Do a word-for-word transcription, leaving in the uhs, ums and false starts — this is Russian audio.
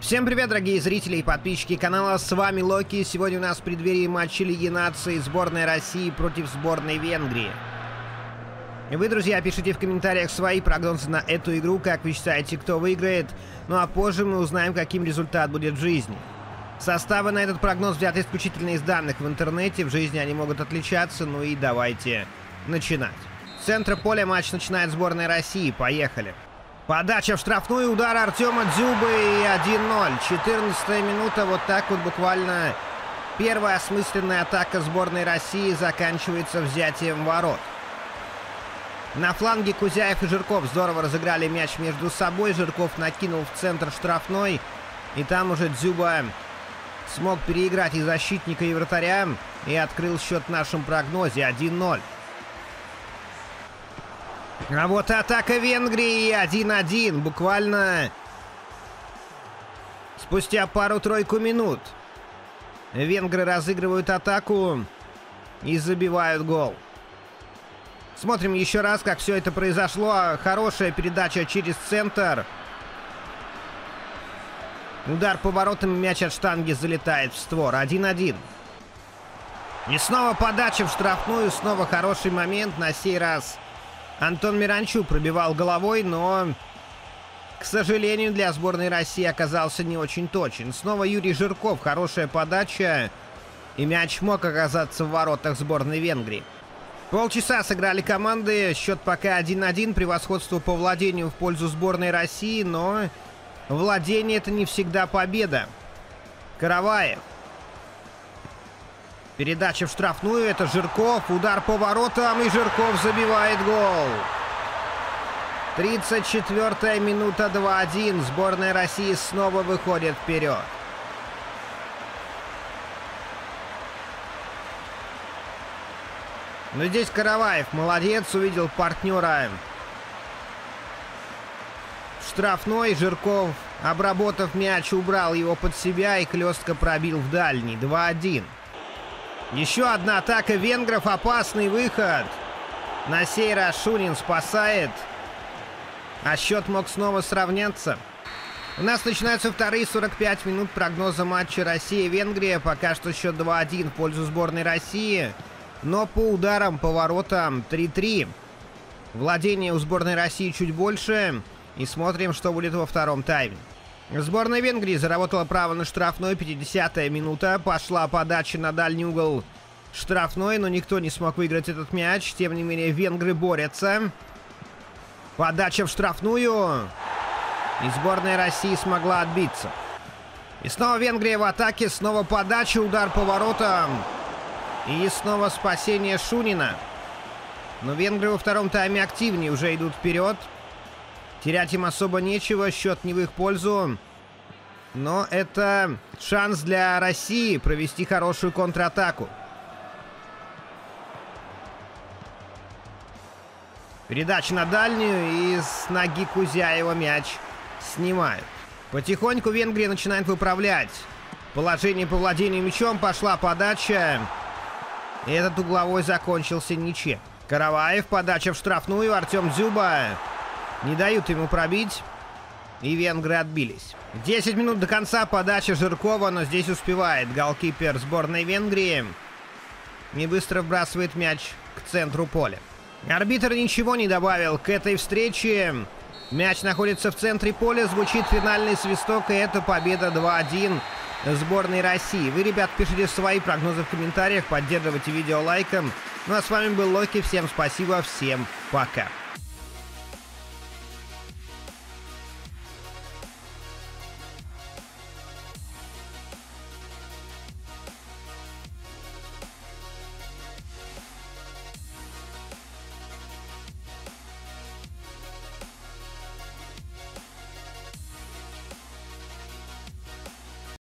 Всем привет, дорогие зрители и подписчики канала, с вами Локи. Сегодня у нас в преддверии матча Лиги Наций сборной России против сборной Венгрии. Вы, друзья, пишите в комментариях свои прогнозы на эту игру, как вы считаете, кто выиграет. Ну а позже мы узнаем, каким результат будет в жизни. Составы на этот прогноз взяты исключительно из данных в интернете, в жизни они могут отличаться, ну и давайте начинать. С центра поля матч начинает сборная России, поехали. Подача в штрафную, удар Артема Дзюбы и один ноль. четырнадцатая минута, вот так вот буквально первая осмысленная атака сборной России заканчивается взятием ворот. На фланге Кузяев и Жирков здорово разыграли мяч между собой. Жирков накинул в центр штрафной, и там уже Дзюба смог переиграть и защитника, и вратаря, и открыл счет в нашем прогнозе один ноль. А вот атака Венгрии один один. Буквально спустя пару-тройку минут венгры разыгрывают атаку и забивают гол. Смотрим еще раз, как все это произошло. Хорошая передача через центр. Удар по воротам, мяч от штанги залетает в створ. один один. И снова подача в штрафную. Снова хороший момент. На сей раз Антон Миранчук пробивал головой, но, к сожалению, для сборной России оказался не очень точен. Снова Юрий Жирков. Хорошая подача. И мяч мог оказаться в воротах сборной Венгрии. Полчаса сыграли команды. Счет пока один один. Превосходство по владению в пользу сборной России, но владение — это не всегда победа. Караваев. Передача в штрафную, это Жирков, удар по воротам, и Жирков забивает гол. тридцать четвёртая минута, два один. Сборная России снова выходит вперед. Но здесь Караваев молодец, увидел партнера в штрафной. Жирков, обработав мяч, убрал его под себя и хлестко пробил в дальний. два один. Еще одна атака венгров, опасный выход. На сей раз Шунин спасает, а счет мог снова сравняться. У нас начинаются вторые сорок пять минут прогноза матча Россия-Венгрия. Пока что счет два один в пользу сборной России, но по ударам, по воротам три три. Владение у сборной России чуть больше. И смотрим, что будет во втором тайме. Сборная Венгрии заработала право на штрафной. пятидесятая минута. Пошла подача на дальний угол штрафной, но никто не смог выиграть этот мяч. Тем не менее, венгры борются. Подача в штрафную. И сборная России смогла отбиться. И снова Венгрия в атаке. Снова подача, удар по воротам. И снова спасение Шунина. Но венгры во втором тайме активнее уже идут вперед. Терять им особо нечего, счет не в их пользу. Но это шанс для России провести хорошую контратаку. Передача на дальнюю, и с ноги Кузяева мяч снимают. Потихоньку Венгрия начинает выправлять положение по владению мячом. Пошла подача. И этот угловой закончился ничем. Караваев, подача в штрафную, Артем Дзюба. Не дают ему пробить, и венгры отбились. десять минут до конца, подача Жиркова, но здесь успевает голкипер сборной Венгрии и быстро вбрасывает мяч к центру поля. Арбитр ничего не добавил к этой встрече. Мяч находится в центре поля, звучит финальный свисток, и это победа два один сборной России. Вы, ребят, пишите свои прогнозы в комментариях, поддерживайте видео лайком. Ну а с вами был Локи, всем спасибо, всем пока.